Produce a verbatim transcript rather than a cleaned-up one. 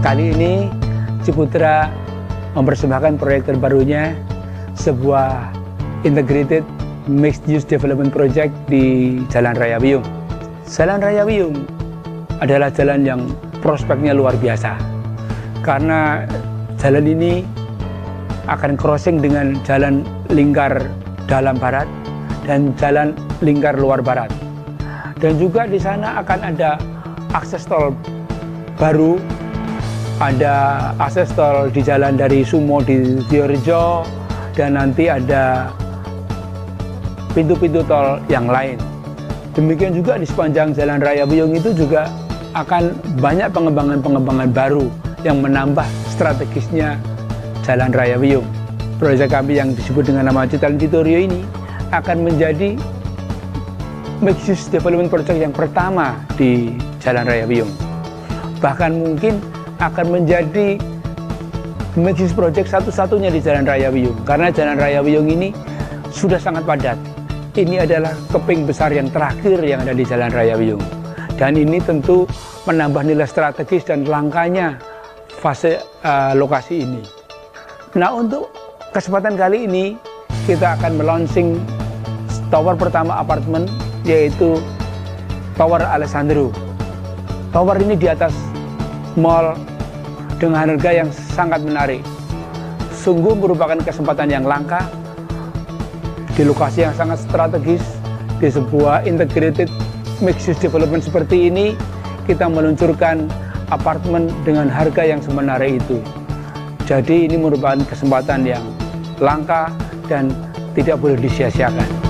Kali ini Ciputra mempersembahkan proyek terbarunya, sebuah integrated mixed use development project di Jalan Raya Wiyung. Jalan Raya Wiyung adalah jalan yang prospeknya luar biasa, karena jalan ini akan crossing dengan jalan lingkar dalam barat dan jalan lingkar luar barat. Dan juga di sana akan ada akses tol baru, ada akses tol di jalan dari Sumo di Tiorejo, dan nanti ada pintu-pintu tol yang lain. Demikian juga di sepanjang Jalan Raya Wiyung itu juga akan banyak pengembangan-pengembangan baru yang menambah strategisnya Jalan Raya Wiyung. Proyek kami yang disebut dengan nama Citarum Citorio ini akan menjadi mixed use development project yang pertama di Jalan Raya Wiyung. Bahkan mungkin akan menjadi mixed use project satu-satunya di Jalan Raya Wiyung, karena Jalan Raya Wiyung ini sudah sangat padat. Ini adalah keping besar yang terakhir yang ada di Jalan Raya Wiyung, dan ini tentu menambah nilai strategis dan langkanya fase uh, lokasi ini. Nah, untuk kesempatan kali ini kita akan melaunching tower pertama apartemen, yaitu Tower Alessandro. Tower ini di atas mall dengan harga yang sangat menarik. Sungguh merupakan kesempatan yang langka di lokasi yang sangat strategis. Di sebuah integrated mixed use development seperti ini, kita meluncurkan apartemen dengan harga yang semenarik itu. Jadi ini merupakan kesempatan yang langka dan tidak boleh disia-siakan.